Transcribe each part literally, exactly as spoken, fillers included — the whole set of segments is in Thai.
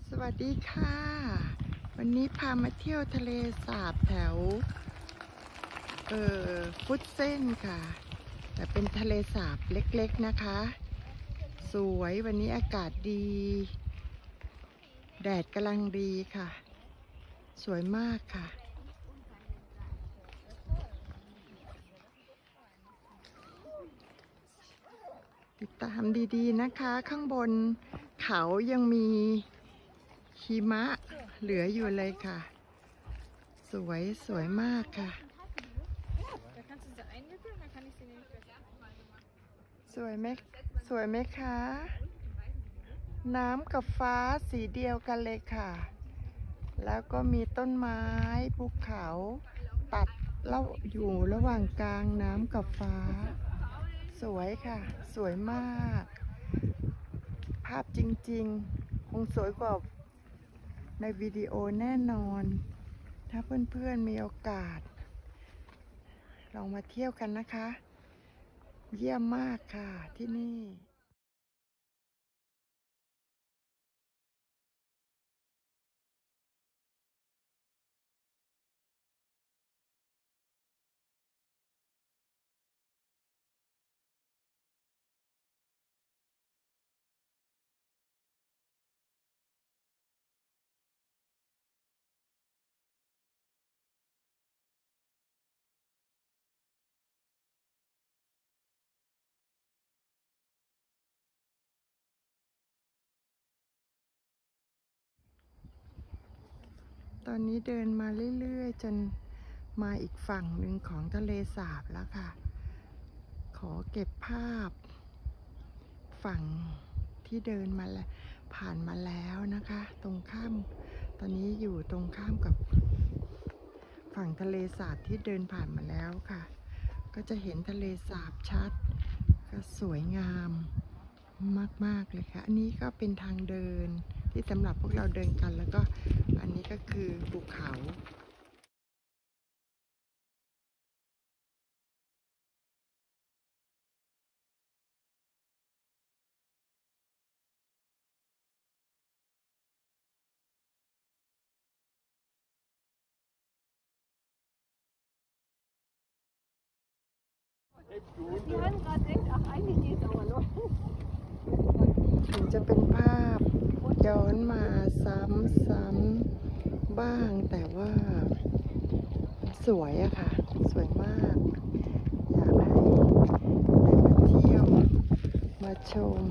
สวัสดีค่ะวันนี้พามาเที่ยวทะเลสาบแถวเอ่อฟุตเส้นค่ะแต่เป็นทะเลสาบเล็กๆนะคะสวยวันนี้อากาศดีแดดกำลังดีค่ะสวยมากค่ะติดตามดีๆนะคะข้างบนเขายังมีหิมะเหลืออยู่เลยค่ะสวยสวยมากค่ะสวยไหมสวยไหมคะน้ำกับฟ้าสีเดียวกันเลยค่ะแล้วก็มีต้นไม้ภูเขาตัดแล้วอยู่ระหว่างกลางน้ำกับฟ้าสวยค่ะสวยมากภาพจริงๆคงสวยกว่าในวิดีโอแน่นอนถ้าเพื่อนๆมีโอกาสลองมาเที่ยวกันนะคะเยี่ยมมากค่ะที่นี่ตอนนี้เดินมาเรื่อยๆจนมาอีกฝั่งหนึ่งของทะเลสาบแล้วค่ะขอเก็บภาพฝั่งที่เดินมาแล้วผ่านมาแล้วนะคะตรงข้ามตอนนี้อยู่ตรงข้ามกับฝั่งทะเลสาบที่เดินผ่านมาแล้วค่ะก็จะเห็นทะเลสาบชัดก็สวยงามมากๆเลยค่ะอันนี้ก็เป็นทางเดินที่สำหรับพวกเราเดินกันแล้วก็อันนี้ก็คือภูเขาถึงจะเป็นภาพย้อนมาซ้ำๆบ้างแต่ว่าสวยอะค่ะสวยมากอยากให้ได้มาเที่ยวมาชม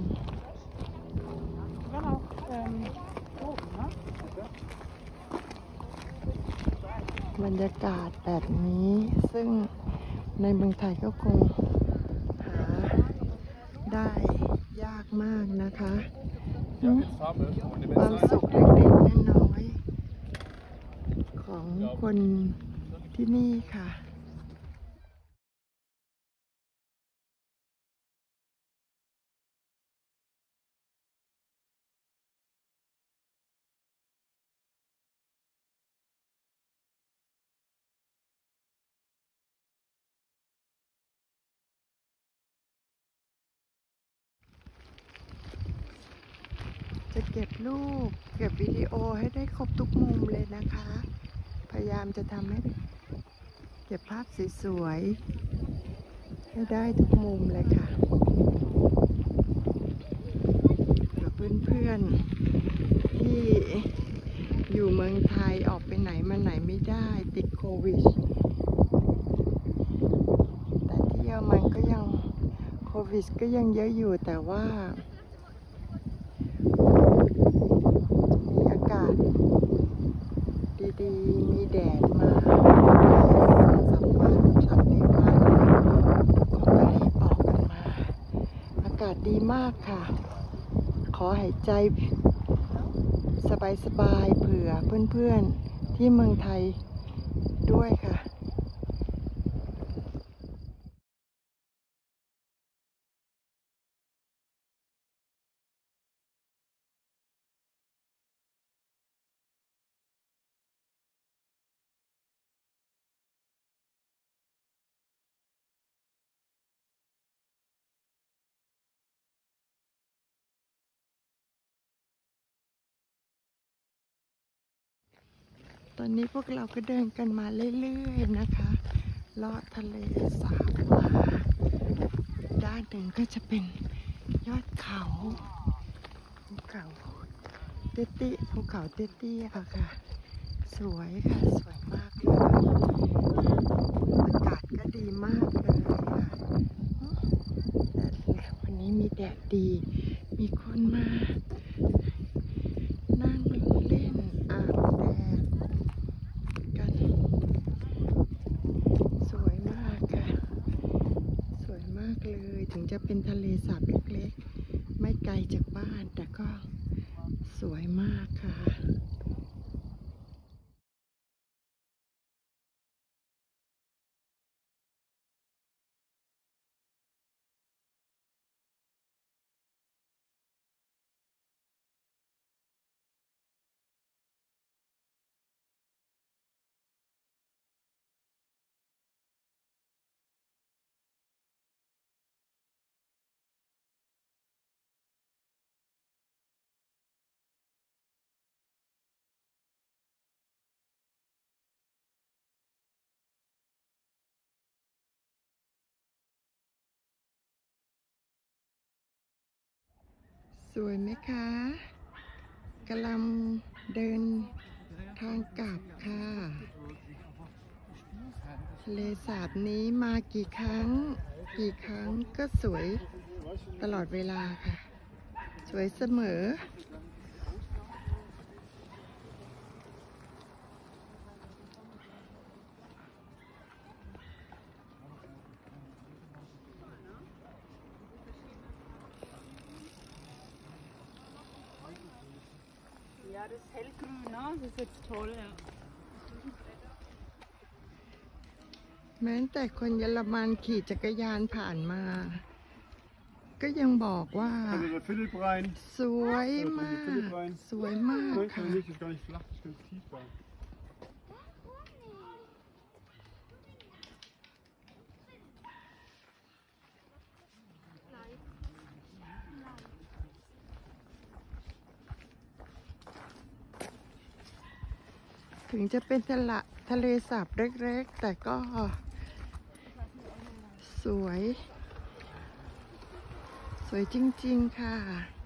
บรรยากาศแบบนี้ซึ่งในเมืองไทยก็คงหาได้ยากมากนะคะความสุขเล็กๆน้อยๆของคนที่นี่ค่ะจะเก็บรูปเก็บวิดีโอให้ได้ครบทุกมุมเลยนะคะพยายามจะทำให้เก็บภาพสวยๆให้ได้ทุกมุมเลยค่ะเพื่อนๆที่อยู่เมืองไทยออกไปไหนมาไหนไม่ได้ติดโควิดแต่เที่ยวมันก็ยังโควิดก็ยังเยอะอยู่แต่ว่ามีอากาศดีๆมีแดดมาสองวันสามสี่วันเขาก็รีบออกกันมาอากาศดีมากค่ะขอหายใจสบายๆเผื่อเพื่อนๆที่เมืองไทยด้วยค่ะตอนนี้พวกเราก็เดินกันมาเรื่อยๆนะคะลอดทะเลสาบมาด้านหนึ่งก็จะเป็นยอดเขาภูเขาเตี้ยๆภูเขาเตี้ยๆค่ะค่ะสวยค่ะสวยมากเลยอากาศก็ดีมากเลยค่ะแต่วันนี้มีแดดดีมีคนมานั่งเล่นอาบแดดกันสวยมากค่ะสวยมากเลยถึงจะเป็นทะเลสาบเล็กๆไม่ไกลจากบ้านแต่ก็สวยมากค่ะสวยไหมคะกำลังเดินทางกลับค่ะทะเลสาบนี้มากี่ครั้งกี่ครั้งก็สวยตลอดเวลาค่ะสวยเสมอ Ja, das hellgrün, ne? Das ist jetzt toll, ja. แม้แต่คนเยอรมันขี่จักรยานผ่านมาก็ยังบอกว่าสวยมากสวยมากค่ะถึงจะเป็นทะเลทะเลสาบเล็กๆแต่ก็สวยสวยจริงๆค่ะ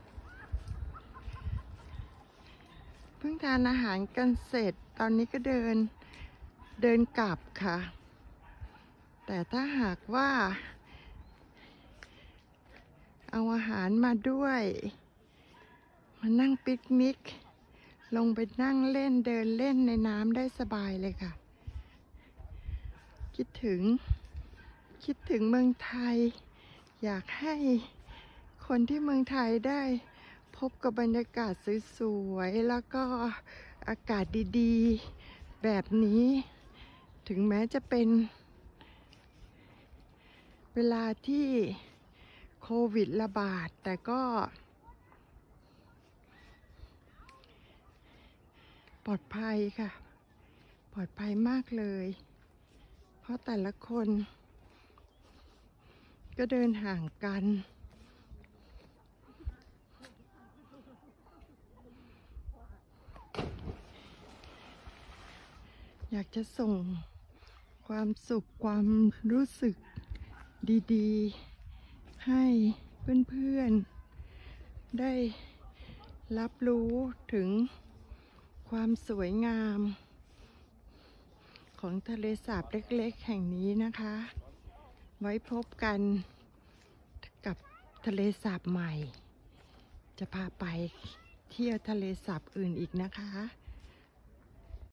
เพิ่งทานอาหารกันเสร็จตอนนี้ก็เดินเดินกลับค่ะแต่ถ้าหากว่าเอาอาหารมาด้วยมานั่งปิกนิกลงไปนั่งเล่นเดินเล่นในน้ำได้สบายเลยค่ะคิดถึงคิดถึงเมืองไทยอยากให้คนที่เมืองไทยได้พบกับบรรยากาศสวยๆแล้วก็อากาศดีๆแบบนี้ถึงแม้จะเป็นเวลาที่โควิดระบาดแต่ก็ปลอดภัยค่ะปลอดภัยมากเลยเพราะแต่ละคนก็เดินห่างกันอยากจะส่งความสุขความรู้สึกดีๆให้เพื่อนๆได้รับรู้ถึงความสวยงามของทะเลสาบเล็กๆแห่งนี้นะคะไว้พบกันกับทะเลสาบใหม่จะพาไปเที่ยวทะเลสาบอื่นอีกนะคะ